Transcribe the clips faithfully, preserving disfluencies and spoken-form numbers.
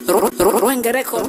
Rwenge Record.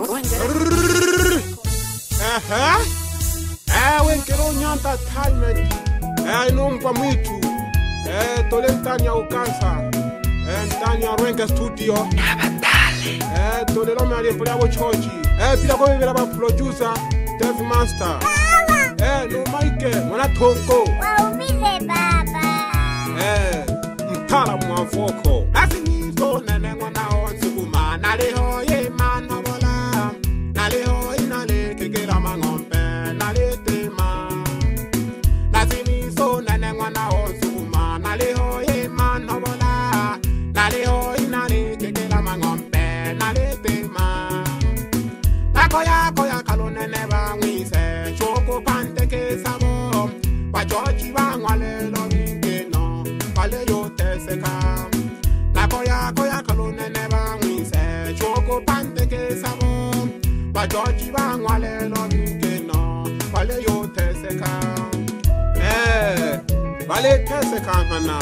Aha. Eh, wenkero nyanta talmenti. Eh, nompa mwitu. Eh, tole ntani ya ukansa. Eh, ntani ya Rwenge Studio. Nabatale. Eh, tole lome aliyempole abo choji. Eh, pila kwa vivela ba producer. Dave Master. Eh, no Mike. Mwana tonko. Waumile baba. Eh, mtala mwafoko. Asi niso nene mwana onsukuma. Naleho ye mano bola. Naleho inale kekela mangompe. Nale tema. Nasi niso nene mwana onsukuma. Naleho ye mano bola. Naleho inale kekela mangompe. Nale tema. Nakoya koya kalonene ba mwise. Choko pante ke sabo. Wachochi ba ngwale lo mingeno. Wale yo teseka. Nakoya koya kalonene ba mwise. Choko pante ke sabo. Wachochi ba ngwale lo mingeno. Wale yo teseka. Eh, wale teseka hana.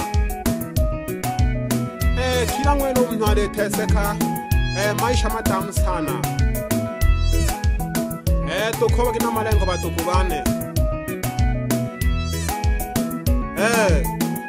Eh, kila mwelo mnwale teseka. Eh, maisha matamu sana. Eh, tukoba kina malengo batukubane. Eh.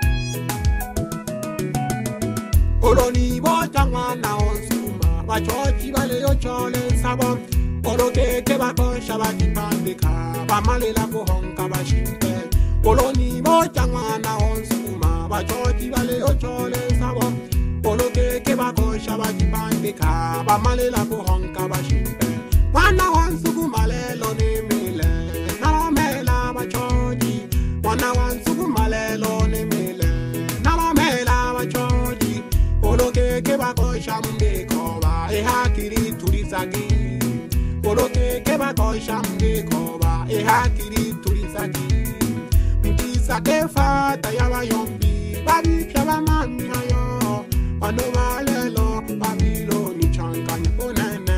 Oloni bota mwana onsuma, bachochi bale yo chole sabo. Olo keke bakosha bakipandika, bamalela kuhonka bashimpe. Oloni bota mwana onsuma, bachochi bale yo chole sabo. Olo keke bakosha bakipandika, bamalela kuhonka bashimpe. Mwana wansukuma lelo ni mile, nalomela bachochi. Mwana wansukuma lelo ni mile, nalomela bachochi. Olo keke bakosha mbikoba, ehakiri tulisaki. Olo keke bakosha mbikoba, ehakiri tulisaki. Mkisa kefata yaba yombi, babi pyaba mami hayo. Wano balelo, babilo ni chankanya onene.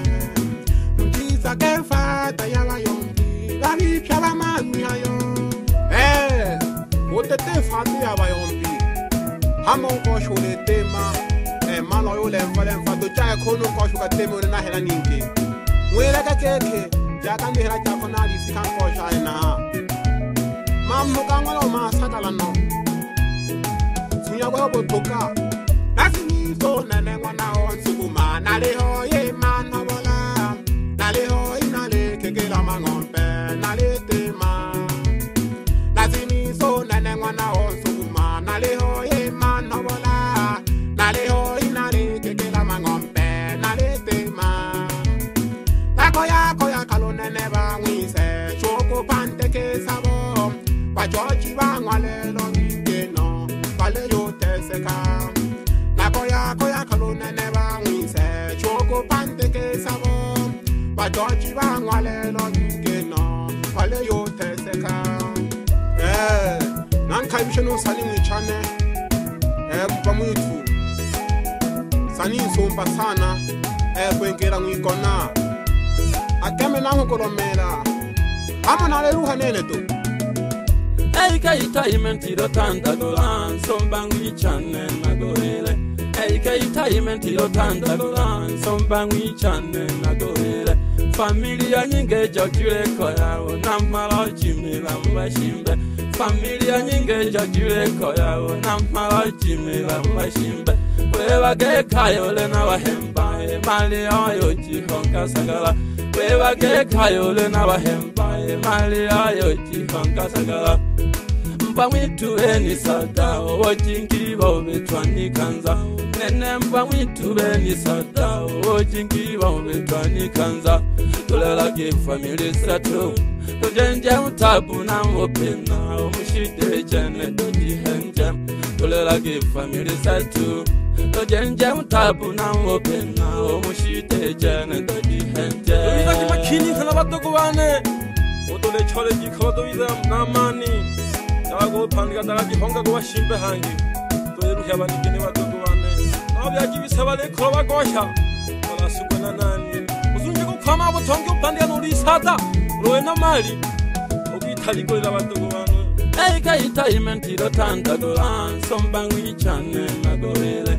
Mkisa kefata yaba yombi, babi pyaba mami hayo. Eh, otete fati yaba yombi. Hama ukosho ule tema. Eh, malo yule mfale mfato chaya kono ukosho ka tema ule nahela ninki. Mwele kakeke, jaka nihela chako na alisi kankosho aina. Mamu kangwala umasakala no. Sunya kwa botoka. Nasi niso nene mwana onsukuma. Naleho ye mano bola. Naleho inale kekela mangompe. Nale tema. Nasi niso nene mwana onsukuma. Naleho ye mano bola. Naleho inale kekela mangompe. Nale tema. Nakoya koya kalonene ba mwise. Choko pante ke sabo. Wachochi ba ngwale lo mingeno. Wale yo teseka. Nakoya koya kalonene ba mwise. Choko pante ke sabo. Wachochi ba ngwale lo mingeno. Wale yo teseka. Eh, nanka imsheno sali mwichane. Eh, mpa mwitu. Sani nsompa sana. Eh, kwenkera mwikona. Akeme nangu kolomela. Ama naleruha nene tu. Eika itayimentiro tandagula nsomba ngwicane nagorele. Eika itayimentiro tandagula nsomba ngwicane nagorele. Familia nyinge jokire koyawo namala chimira mbashimbe. Familia nyinge jokire koyawo namala chimira mbashimbe. Wewa ge kayole na wahemba mali ayo chihonka sagala. Wewa ge kayole na wahemba mali ayo chihonka sagala. Mpa mwitu eni sada ojingi bobe twani kanza. Nene mpa mwitu eni sada ojingi bobe twani kanza. Tulela ge family sato tujenje utabu na mopena umushide jene dodi henje. Tulela ge family sato tujenje utabu na mopena umushide jene dodi henje. Tuiza kimakini kana batoko bane otole chole gikodo iza namani. Yago pandika dalagi honga go bashimbe hangi. Toyeruhya abanikene batoko bane. Naho byagibisaba lekoro bagosha. Balasukana nani. Uzunje ko kwama botonge upandika nuri sada. Roe na mali. Ogitaliko ila batoko bane. Eika itayimentiro tandagula nsomba ngwicane nagorele.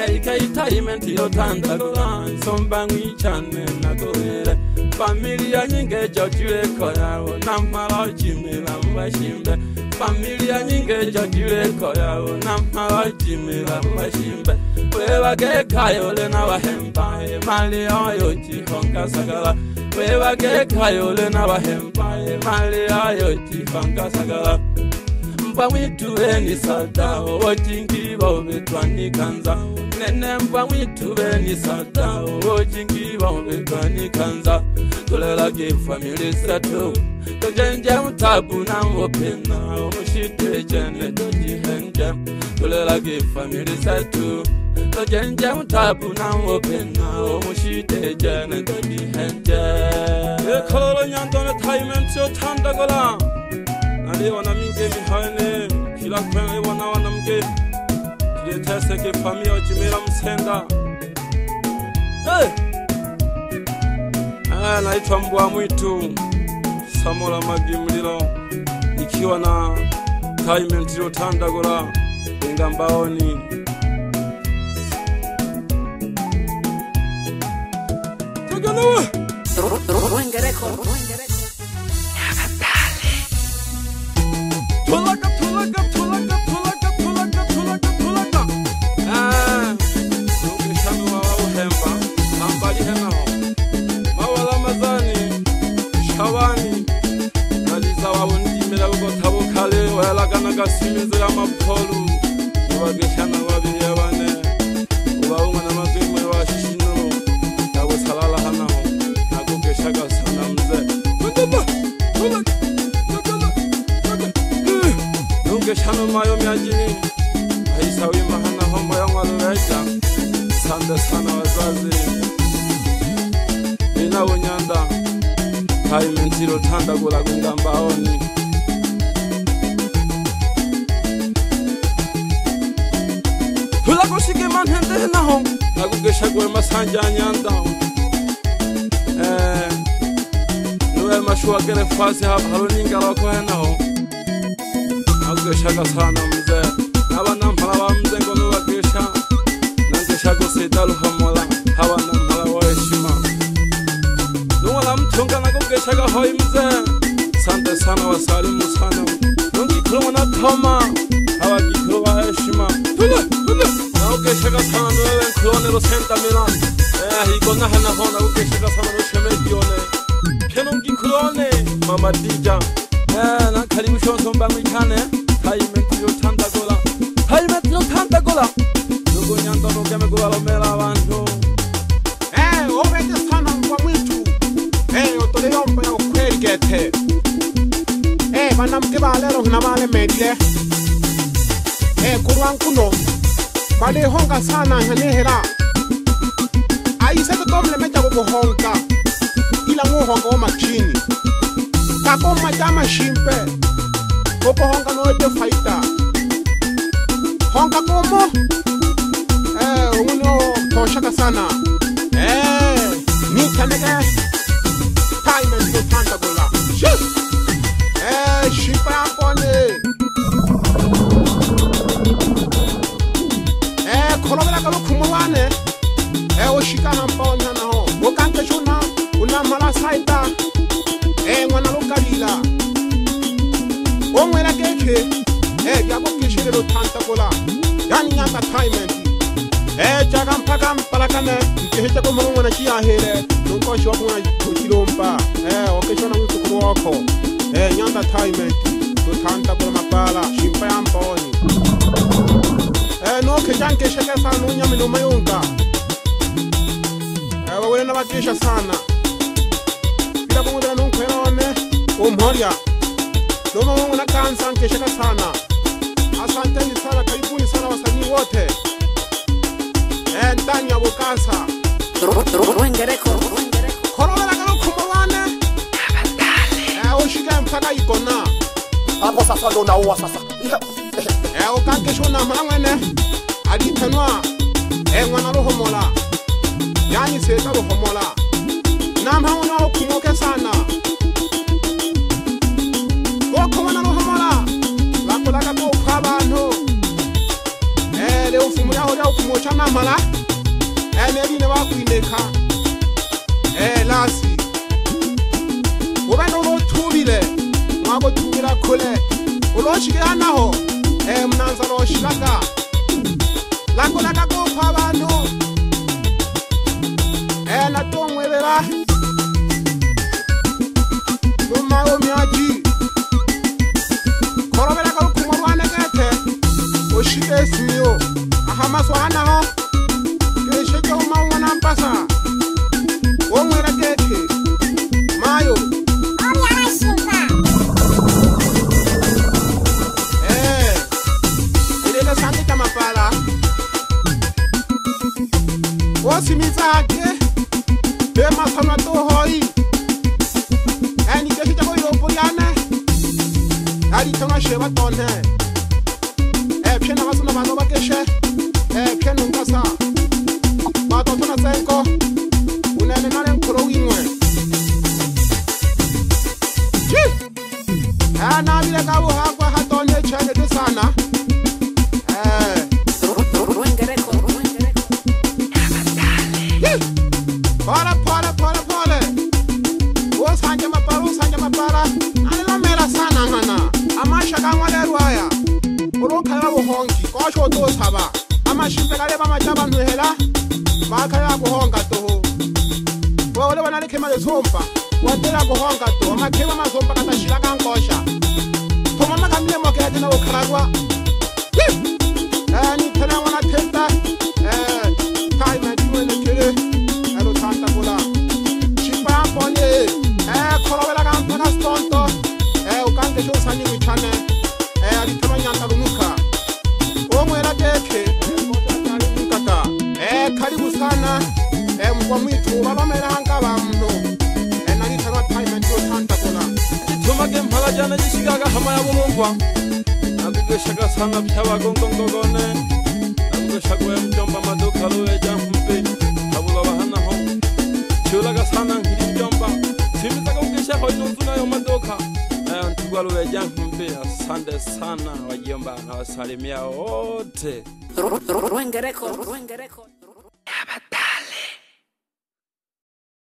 Entertainment yotandagula nsomba ngwichane nagorele familia nyinge jojule koyawo namala jimela mbashimbe familia nyinge jojule koyawo namala jimela mbashimbe wewa ge kayole na wahemba mali ayo jihonga sagala wewa ge kayole na wahemba mali ayo jihonga sagala mba witu eni sada ojingi bawe twani kanza nene mba witu eni sada ojingi bawe twani kanza tulela ge family sato tojenje mtabu na opena omushite jene tojihenje tulela ge family sato tojenje mtabu na opena omushite jene tojihenje ekololo nyandone entertainment yotandagola Ali wana minge mihane kila kwenye wana wana mge kile tese ke familia ojimela msenda eh ah naitwa Mbwa Mwitu Samola Magimulilo nikiwa na entertainment yotandagula Engambaoni Tagalawa Rwengereko Rwengereko Tulaka, tulaka, tulaka, tulaka, tulaka, tulaka, tulaka. Ah, nukishami wawa uhemba, nambali henao. Mawala mazani, shawani. Naliza wawo ndimela uko tabo kale, wayalaga nagasimize ya mapolu. Uwagishana wabiye wane. Uwaunga na magimwe wa shishino. Yawe salala hanao. Nagugishaga sana mze. Tulaka, tulaka. Shano mayo myajini Aisa wima hana hombo ya mwalureja Sande sana wazazi Ina unyanda Kaimentiro tanda gula Engambaoni Hula kushike manhende hena hong Nagugesha gwe masanja nyanda Eh Nuwe mashua gere fasi hapa Haruninga loko hena hong Nagugeshaga sana mze Haba nampala wa mze ngono wagesha Nangeshago sedalu hamola Haba nampala wa heshima Nuwala mchunga nagugeshaga hoi mze Sante sana wa salimu sana Nungi kruwa na toma Haba kikru wa heshima Tule, tule Nagugeshaga sana nuwe nkrone lo senta milan Eh, hiko nahe na hona Nagugeshaga sana lo sheme dione Kenungi krone Mama Dija Eh, na karibu shonto mbangu ikane Entertainment yotandagola Entertainment yotandagola Nugu nyando nugeme kubalomela abantu Eh, obete sana Mbwa Mwitu Eh, otole yomba ya ukweli gete Eh, bana mke balero huna bale medile Eh, kuruan kuno Bale honga sana hanehera Aisebe komle meja kukuhonga Ila muhonga o makini Kako majama shimpe Koko honga no ete faita Honga komo Eh, uno toshaka sana Eh, nika nege Time and yotandagula Shit Eh, shimpe yapone Eh, kolobela kalu kumuwane Eh, oshikana mponya na ho Wakante shuna Unamala saita Eh, mwana lukalila Omwela keke Eh, yako kishirelo tantagola Yani nyaka entertainment Eh, chaga mpaka mpalakane Mkihecha kwa mwana mwana chia hele Nunkoshi wapu mwana kuchilompa Eh, wakeshona msukuru wako Eh, nyaka entertainment Tutantagola mapala Shimpa ya mponi Eh, no kechanke sheke sana Nunyami no mayunga Eh, wawele na wakesha sana Bila kumudela nunkwela wane Umhoria Noma mungu na kansa nkesheka sana Asanteni sana, karibuni sana wasanii wote Eh, ndani ya Bukasa Rwengereko Rwengereko Korobela kalo kumawane Eh, ushike mpaka ikona Hapo sasa ndo naua sasa. Eh, ukankesho na mwanamwene Aditenwa Eh, mwana roho mola Yani seta roho mola Na mwana kumoke sana Wako mwana roho mola Lakolaka kwa abantu Eh, leo ufumu yao leo kumoke chana mala ene dine ba kuineka eh lasi ubeno lo thubile ngako thubila khole ulo shikana ho eh mnanza lo shikaka lako la ka ko phabano eh na tongwebela Mama omiaji korobela ka kumorwane kete o shike smio ahama swana ho ke sheke o mangwana mpasa o mwera keke mayo Omiara shimpa. eh ile sangi kama pala o simisa ke be masana to hoi ani ke hita ko yo poliana ali tama sheba tonne eh pena basuna bano bakeshe eh pena ngasa ba to tona tsenko unene nale nkoro winwe chi ana bile ka bo hakwa ha tonne chene de sana eh para para para para o sanje mapara sanje mapara ani la mera sana ngana amasha ka ngwale ruaya oro khala bo honki ko sho to saba amashimpe kale ba majaba nhela ba khala bo honka to ho ole bana le khema le sompa wa tela bo honka to ma khema ma sompa ka tashila ka nkosha thoma ma kamile mo ke tena o kharagwa ani tena wana tenta eh kai ma diwe le kele alo tanta bola shimpa ponye eh korobela ka mpaka stonto eh ukante sho sani wichane eh alitama nyanta lunuka omwela keke kata eh karibu sana eh mkwa mwitu balomela nkaba mno eh nalitama time ndio tanta bola Tuma ke mpala jana jishikaga hama ya bulungwa Nakukeshaga sana pyawa gongongogone Nakukeshagwe mjomba maduka luwe jampe Kabula wahana ho Chulaga sana ngiri mjomba Simizaga ukesha hoi nuzuna yo maduka Ntugwa luwe jampe Asante sana wajomba na wasalimia wote Ruengereko, Ruengereko.